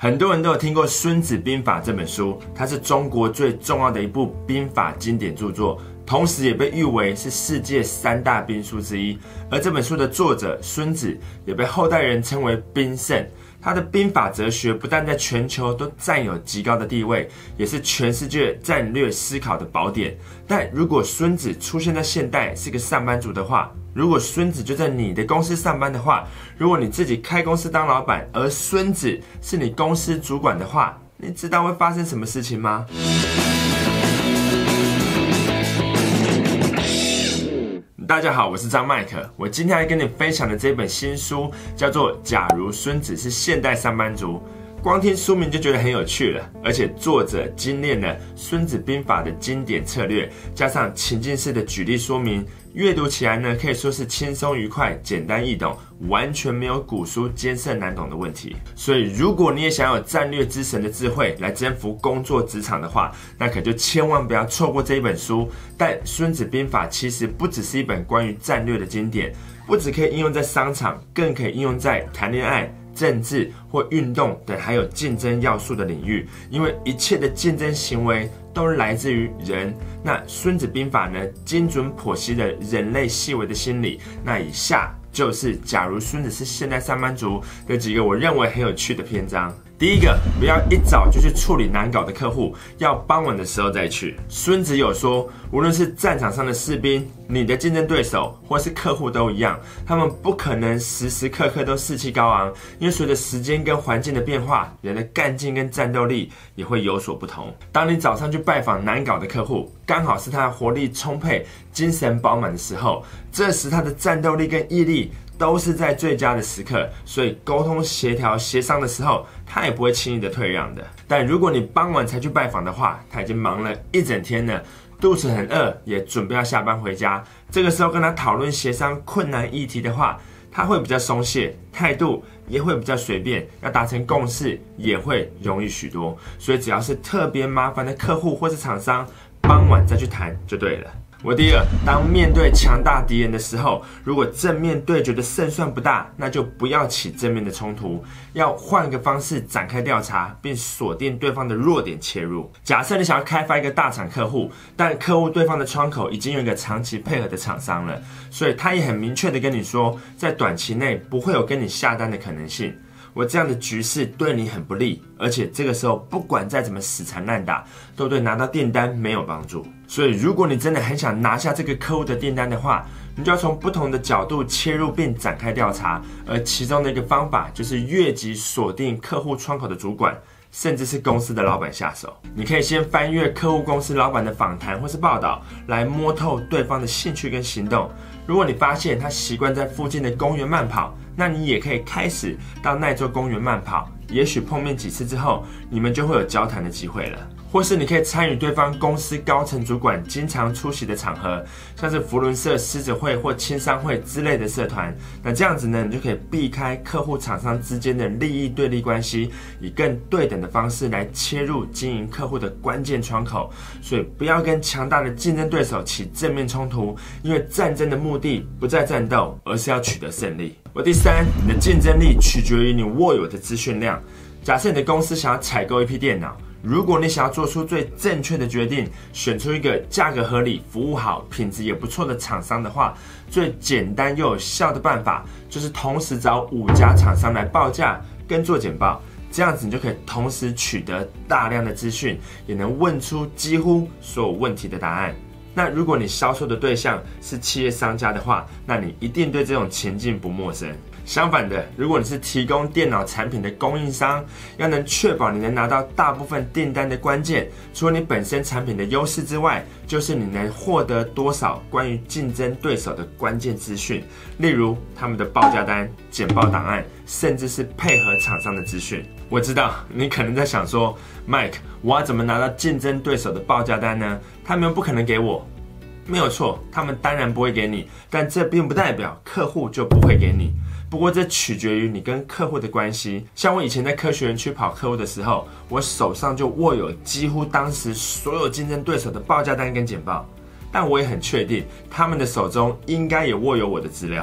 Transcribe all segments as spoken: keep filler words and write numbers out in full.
很多人都有听过《孙子兵法》这本书，它是中国最重要的一部兵法经典著作，同时也被誉为是世界三大兵书之一。而这本书的作者孙子也被后代人称为兵圣。他的兵法哲学不但在全球都占有极高的地位，也是全世界战略思考的宝典。但如果孙子出现在现代是个上班族的话，如果孙子就在你的公司上班的话，如果你自己开公司当老板，而孙子是你公司主管的话，你知道会发生什么事情吗？大家好，我是张麦克。我今天来跟你分享的这本新书叫做《假如孙子是现代上班族》。光听书名就觉得很有趣了，而且作者精炼了《孙子兵法》的经典策略，加上情境式的举例说明，阅读起来呢可以说是轻松愉快、简单易懂，完全没有古书艰涩难懂的问题。所以，如果你也想有战略之神的智慧来征服工作职场的话，那可就千万不要错过这一本书。但《孙子兵法》其实不只是一本关于战略的经典，不只可以应用在商场，更可以应用在谈恋爱、政治或运动等还有竞争要素的领域，因为一切的竞争行为都是来自于人。那《孙子兵法》呢，精准剖析了人类细微的心理。那以下就是假如孙子是现代上班族有几个我认为很有趣的篇章。第一个，不要一早就去处理难搞的客户，要傍晚的时候再去。孙子有说，无论是战场上的士兵、你的竞争对手或是客户都一样，他们不可能时时刻刻都士气高昂，因为随着时间跟环境的变化，人的干劲跟战斗力也会有所不同。当你早上去拜访难搞的客户，刚好是他活力充沛、精神饱满的时候，这时他的战斗力跟毅力都是在最佳的时刻，所以沟通协调协商的时候，他也不会轻易的退让的。但如果你傍晚才去拜访的话，他已经忙了一整天了，肚子很饿，也准备要下班回家。这个时候跟他讨论协商困难议题的话，他会比较松懈，态度也会比较随便，要达成共识也会容易许多。所以只要是特别麻烦的客户或是厂商，傍晚再去谈就对了。我第二，当面对强大敌人的时候，如果正面对决的胜算不大，那就不要起正面的冲突，要换个方式展开调查，并锁定对方的弱点切入。假设你想要开发一个大厂客户，但客户对方的窗口已经有一个长期配合的厂商了，所以他也很明确的跟你说，在短期内不会有跟你下单的可能性。我这样的局势对你很不利，而且这个时候不管再怎么死缠烂打，都对拿到订单没有帮助。所以如果你真的很想拿下这个客户的订单的话，你就要从不同的角度切入并展开调查，而其中的一个方法就是越级锁定客户窗口的主管，甚至是公司的老板下手。你可以先翻阅客户公司老板的访谈或是报道，来摸透对方的兴趣跟行动。如果你发现他习惯在附近的公园慢跑，那你也可以开始到那座公园慢跑，也许碰面几次之后，你们就会有交谈的机会了。或是你可以参与对方公司高层主管经常出席的场合，像是福伦社、狮子会或青商会之类的社团。那这样子呢，你就可以避开客户厂商之间的利益对立关系，以更对等的方式来切入经营客户的关键窗口。所以不要跟强大的竞争对手起正面冲突，因为战争的目的不在战斗，而是要取得胜利。我第三，你的竞争力取决于你握有的资讯量。假设你的公司想要采购一批电脑，如果你想要做出最正确的决定，选出一个价格合理、服务好、品质也不错的厂商的话，最简单又有效的办法就是同时找五家厂商来报价跟做简报，这样子你就可以同时取得大量的资讯，也能问出几乎所有问题的答案。那如果你销售的对象是企业商家的话，那你一定对这种情境不陌生。相反的，如果你是提供电脑产品的供应商，要能确保你能拿到大部分订单的关键，除了你本身产品的优势之外，就是你能获得多少关于竞争对手的关键资讯，例如他们的报价单、简报档案，甚至是配合厂商的资讯。我知道你可能在想说 ，Mike， 我要怎么拿到竞争对手的报价单呢？他们不可能给我。没有错，他们当然不会给你，但这并不代表客户就不会给你。不过这取决于你跟客户的关系。像我以前在科学园区跑客户的时候，我手上就握有几乎当时所有竞争对手的报价单跟简报，但我也很确定他们的手中应该也握有我的资料。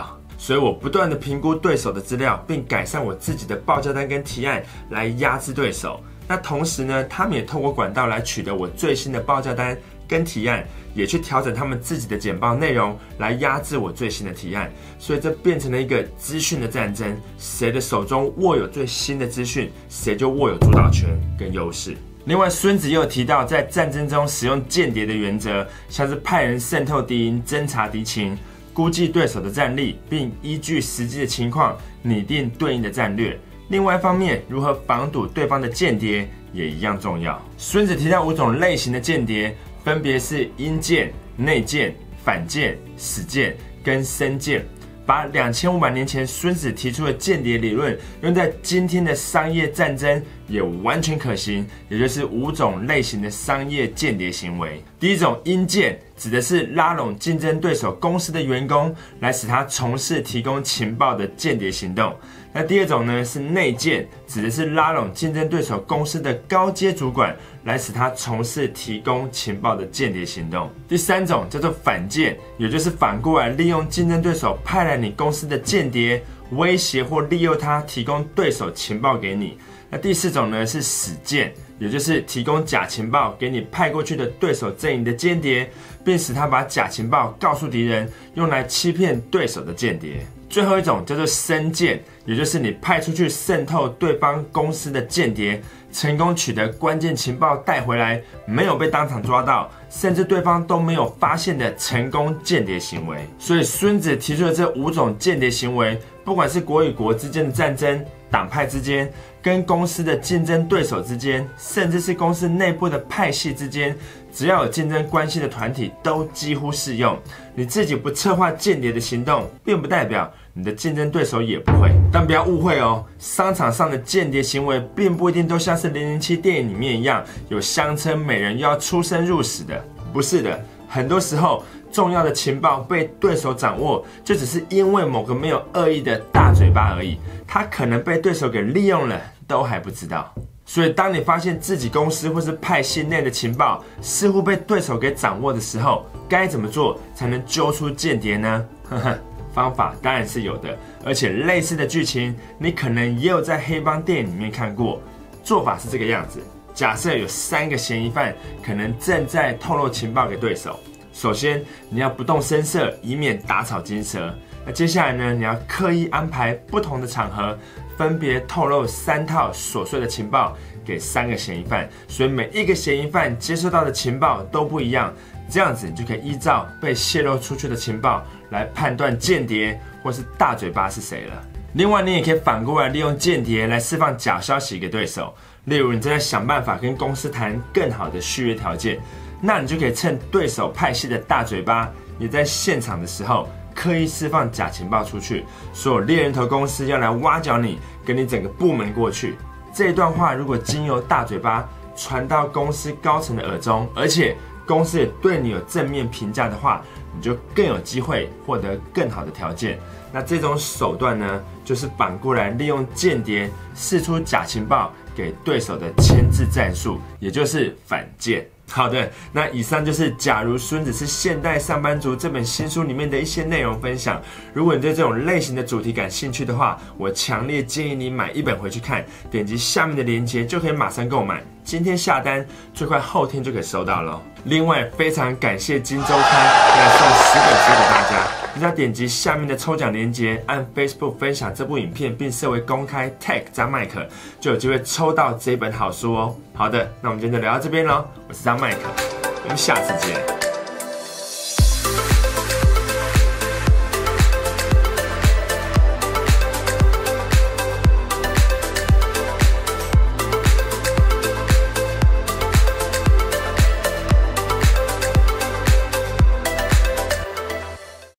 所以我不断的评估对手的资料，并改善我自己的报价单跟提案来压制对手。那同时呢，他们也透过管道来取得我最新的报价单跟提案，也去调整他们自己的简报内容来压制我最新的提案。所以这变成了一个资讯的战争，谁的手中握有最新的资讯，谁就握有主导权跟优势。另外，孙子也有提到，在战争中使用间谍的原则，像是派人渗透敌营、侦察敌情、估计对手的战力，并依据实际的情况拟定对应的战略。另外一方面，如何防堵对方的间谍也一样重要。孙子提到五种类型的间谍，分别是阴间、内间、反间、死间跟深间。把两千五百年前孙子提出的间谍理论用在今天的商业战争也完全可行，也就是五种类型的商业间谍行为。第一种阴间指的是拉拢竞争对手公司的员工，来使他从事提供情报的间谍行动。那第二种呢是内间，指的是拉拢竞争对手公司的高阶主管，来使他从事提供情报的间谍行动。第三种叫做反间，也就是反过来利用竞争对手派来你公司的间谍，威胁或利诱他提供对手情报给你。那第四种呢是死间，也就是提供假情报给你派过去的对手阵营的间谍，并使他把假情报告诉敌人，用来欺骗对手的间谍。最后一种叫做深间，也就是你派出去渗透对方公司的间谍，成功取得关键情报带回来，没有被当场抓到，甚至对方都没有发现的成功间谍行为。所以孙子提出的这五种间谍行为，不管是国与国之间的战争、党派之间、跟公司的竞争对手之间，甚至是公司内部的派系之间，只要有竞争关系的团体都几乎适用。你自己不策划间谍的行动，并不代表你的竞争对手也不会。但不要误会哦，商场上的间谍行为并不一定都像是零零七电影里面一样，有相称美人又要出生入死的。不是的，很多时候重要的情报被对手掌握，就只是因为某个没有恶意的大嘴巴而已，他可能被对手给利用了，都还不知道。所以当你发现自己公司或是派系内的情报似乎被对手给掌握的时候，该怎么做才能揪出间谍呢？呵呵，方法当然是有的，而且类似的剧情你可能也有在黑帮电影里面看过。做法是这个样子，假设有三个嫌疑犯可能正在透露情报给对手，首先你要不动声色，以免打草惊蛇。那接下来呢，你要刻意安排不同的场合，分别透露三套琐碎的情报给三个嫌疑犯，所以每一个嫌疑犯接收到的情报都不一样，这样子你就可以依照被泄露出去的情报来判断间谍或是大嘴巴是谁了。另外，你也可以反过来利用间谍来释放假消息给对手，例如你正在想办法跟公司谈更好的续约条件，那你就可以趁对手派系的大嘴巴也在现场的时候，刻意释放假情报出去，所有猎人头公司要来挖角你，跟你整个部门过去。这一段话如果经由大嘴巴传到公司高层的耳中，而且公司也对你有正面评价的话，你就更有机会获得更好的条件。那这种手段呢，就是反过来利用间谍释出假情报给对手的牵制战术，也就是反间。好的，那以上就是《假如孙子是现代上班族》这本新书里面的一些内容分享。如果你对这种类型的主题感兴趣的话，我强烈建议你买一本回去看，点击下面的链接就可以马上购买。今天下单，最快后天就可以收到了。另外，非常感谢金周刊来送十本书给大家。你只要点击下面的抽奖链接，按 Facebook 分享这部影片，并设为公开 tag 张麦克，就有机会抽到这本好书哦。好的，那我们今天就聊到这边咯。我是张麦克，我们下次见。